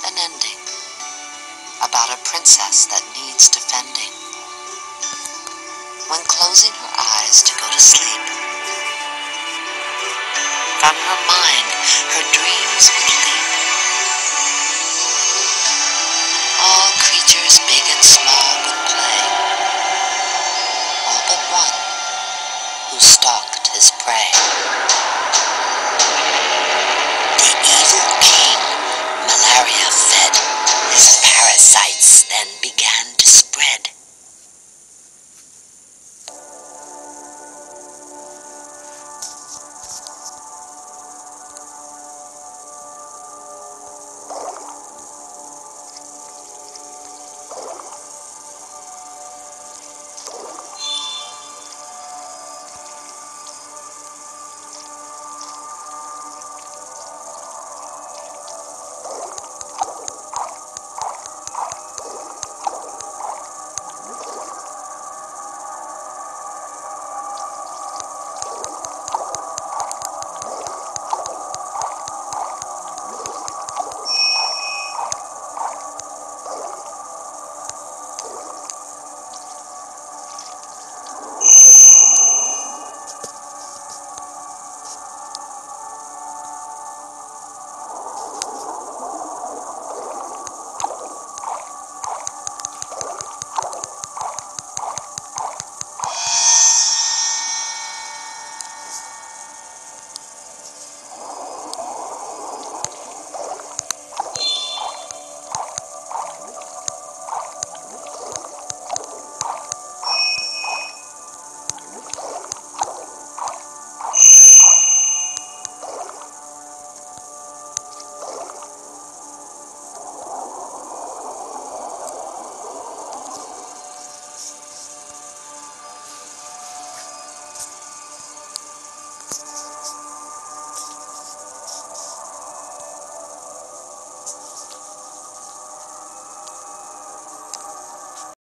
an ending, about a princess that needs defending. When closing her eyes to go to sleep, from her mind her dreams would leap. All creatures big and small would play, all but one who stalked his prey. The evil king, malaria fed, his parasites then began to spread.